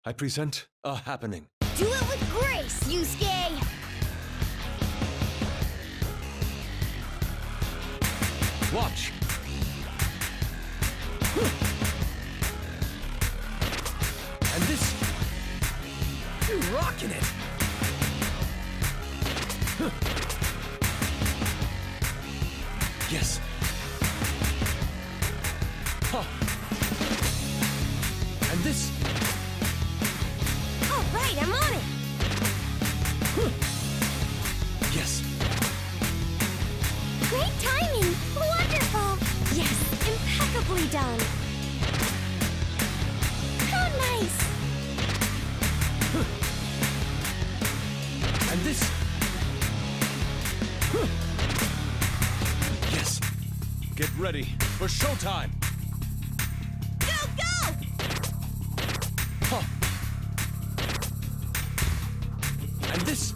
I present a happening. Do it with grace, Yusuke! Watch! And this... You're rocking it! Yes. Huh. And this... All right, I'm on it! Yes. Great timing! Wonderful! Yes, impeccably done! How nice! And this... Yes. Get ready for showtime! Go, go! Huh. And this...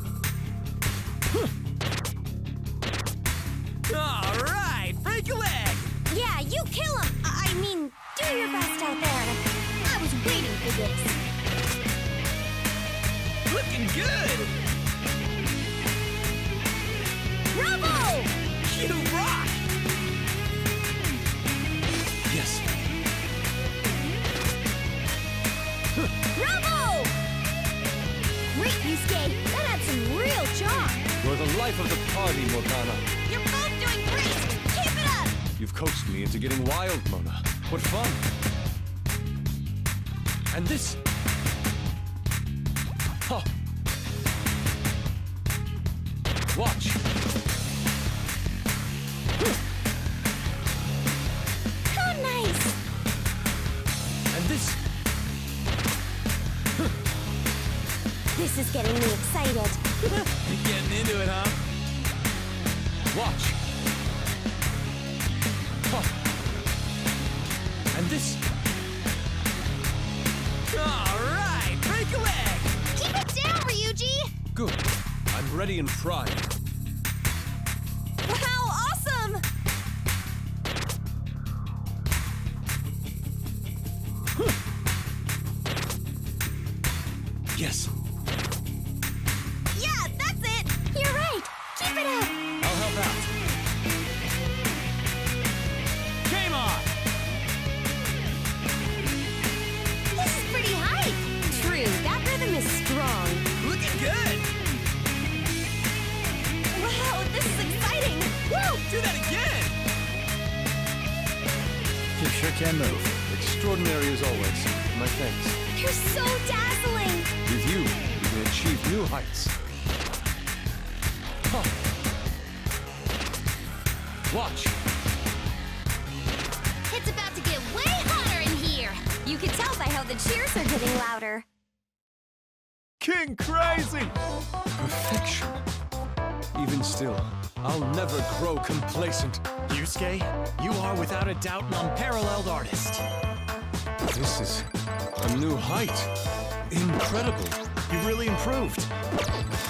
All right, break a leg! Yeah, you kill him! I mean, do your best out there. I was waiting for this. Looking good! Bravo! You rock! Yes. Bravo! Great, Yusuke. That had some real charm. You're the life of the party, Morgana. You're both doing great. Keep it up. You've coaxed me into getting wild, Mona. What fun! And this... Huh. Watch! How nice. And this... This is getting me excited. Getting into it, huh? Watch! Huh. And this... All right, break a leg! Keep it down, Ryuji. Good. I'm ready and primed. Wow, awesome. Yes. Yeah, that's it. You're right. Keep it up. I'll help out. Game on! This is pretty hype. True, that rhythm is strong. Looking good! Wow, this is exciting. Woo! Do that again! You sure can move. Extraordinary as always. My thanks. You're so dazzling. With you, we can achieve new heights. Huh. Watch! It's about to get way hotter in here. You can tell by how the cheers are getting louder. King Crazy! Perfection. Even still, I'll never grow complacent. Yusuke, you are without a doubt an unparalleled artist. This is a new height. Incredible. You really improved.